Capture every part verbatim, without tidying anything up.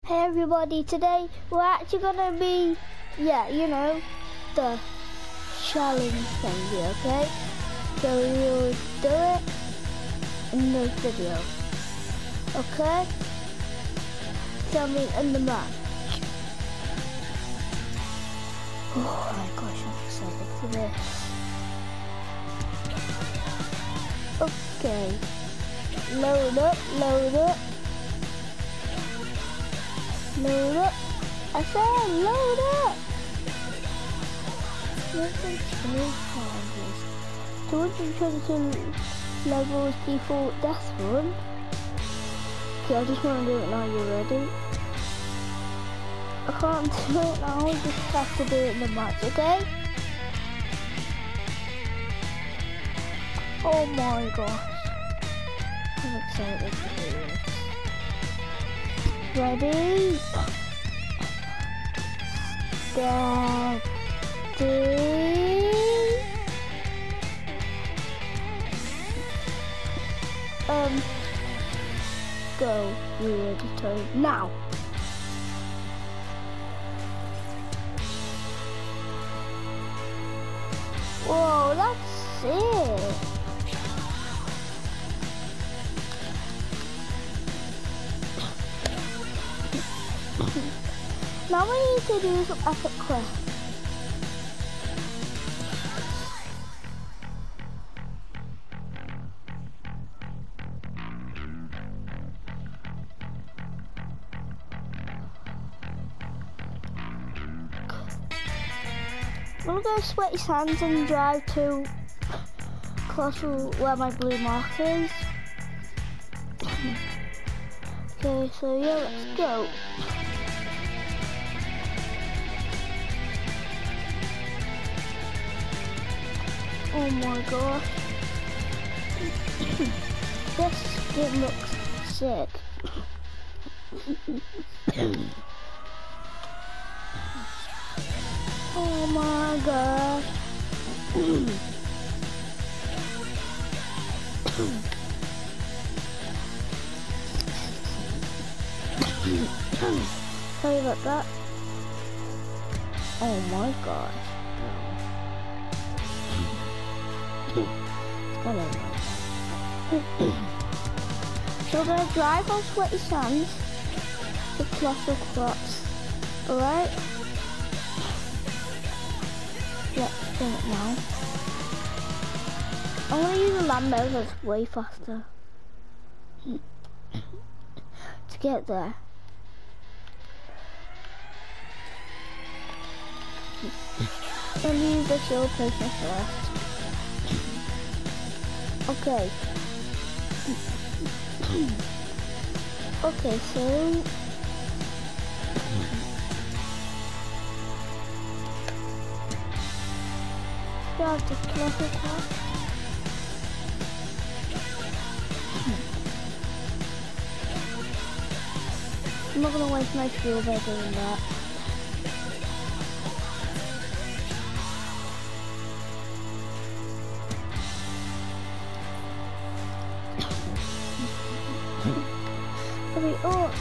Hey everybody, today we're actually gonna be, yeah, you know, the challenge thingy, okay? So we'll do it in this video, okay? Tell me in the match. Oh my gosh, I'm excited for this. Okay, load up, load up. Load up. I said load up. two hundred twenty-two levels default death run. Okay, I just want to do it now. You ready? I can't do it now. I just have to do it in the match, okay? Oh my gosh. I'm excited to do this. Ready? Steady. Um. Go. You ready to now? Whoa, that's it. Now we need to do some epic quest. I'm gonna go Sweaty Sands and drive to close to where my blue mark is. Okay, so yeah, let's go. Oh my gosh. This game looks sick. Oh my gosh. Sorry about that. Oh my gosh. So we're gonna drive on Sweaty Sands to Colossal Crops, alright? Yeah, doing it now. I'm gonna use a Lambo that's way faster to get there. Let me use the shield potion first. Okay. Okay, so grab the closet part. I'm not gonna waste my fuel by doing that. Hurry up!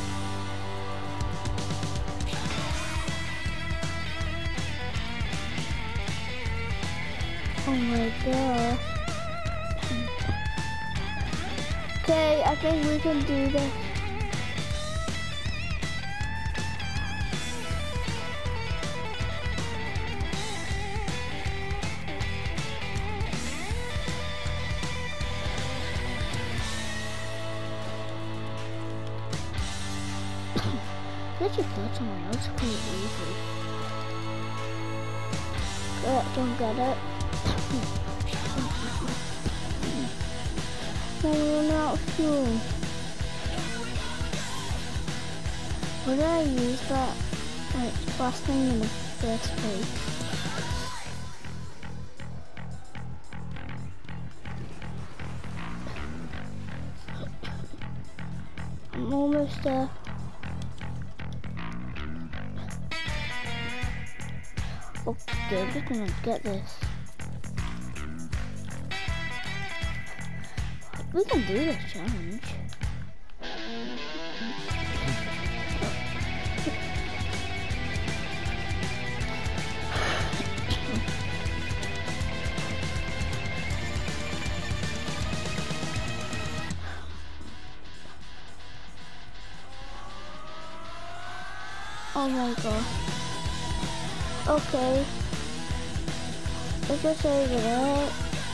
Oh my god. Okay, I think we can do this. Did you kill someone else quite easy? Uh, don't get it. Now we're running out of fuel. Why did I use that like last thing in the first place? I'm almost there. Okay, I'm just gonna get this. We can do this challenge. Oh my god. Okay. Let's just over there.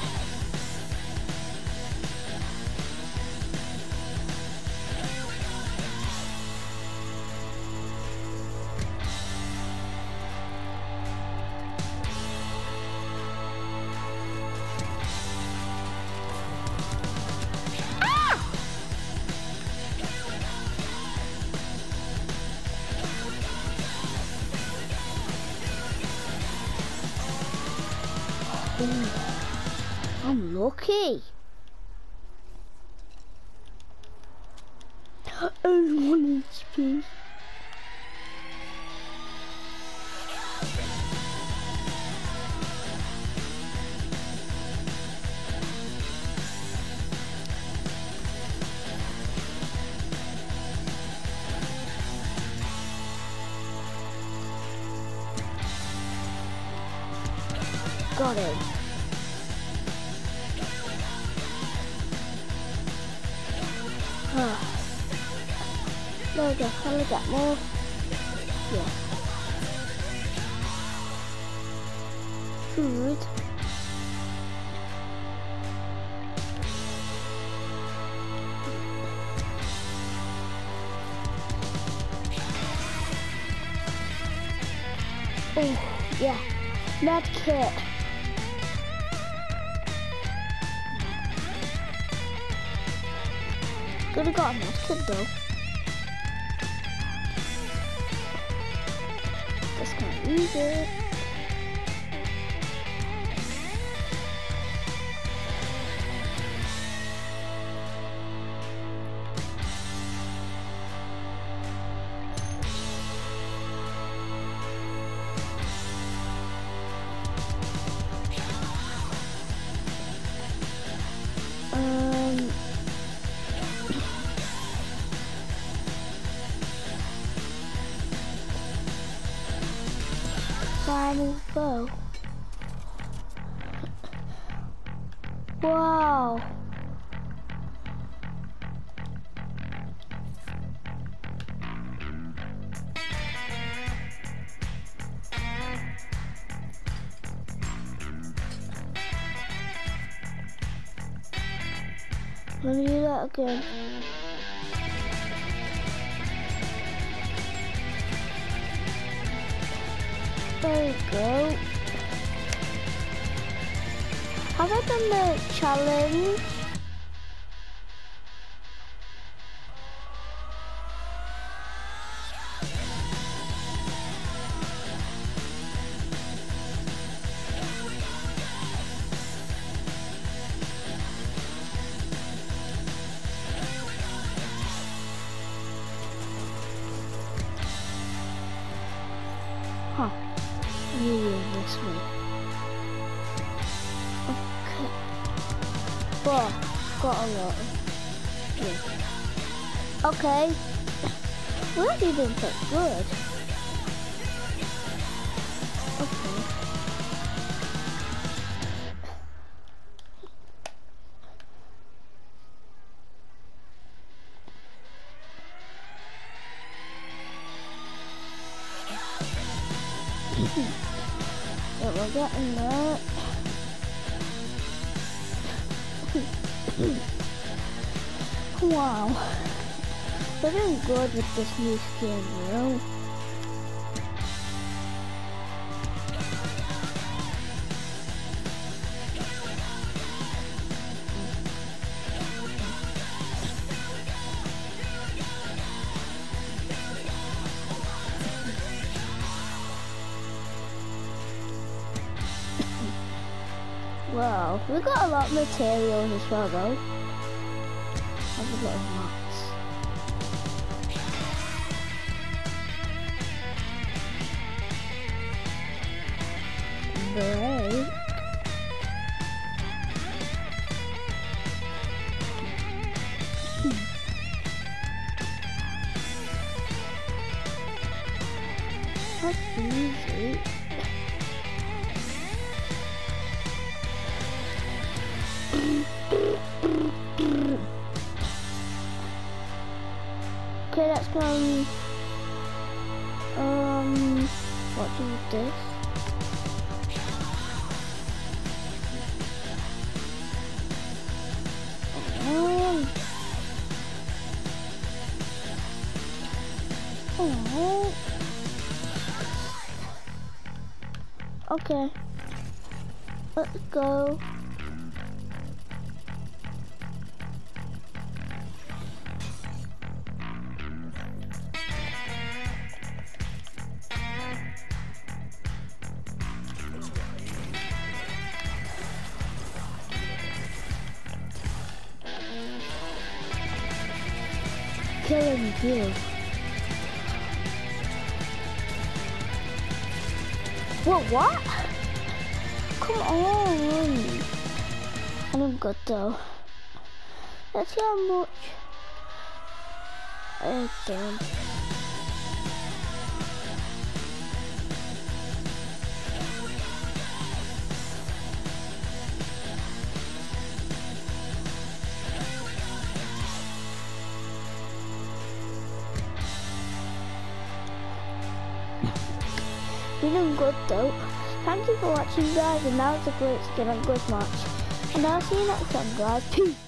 Ooh, I'm lucky. Only one H P. Got him. Oh. There we go. Can we get more? Yeah. Food. Oh, yeah. Med kit. Could have got a med kit though. Just can't use it. Um. Final bow. Wow. Let me do that again. There we go. Have I done the challenge? Huh. Yeah, this way. Okay. Well, got a lot. Yeah. Okay. We're actually doing quite good. Okay. Yeah, we're getting that. Wow. We're doing good with this new skin, you know? Wow, we got a lot of materials as well though. Have a lot of mats. Break. That's easy. Okay, let's go. Um, what do this? Um, oh. Okay. Let's go. Killing you. What, what? Come on. I don't got though. Let's see how much I've done. You're doing good though. Thank you for watching guys, and that was a great skin and good match. And I'll see you next time guys. Peace.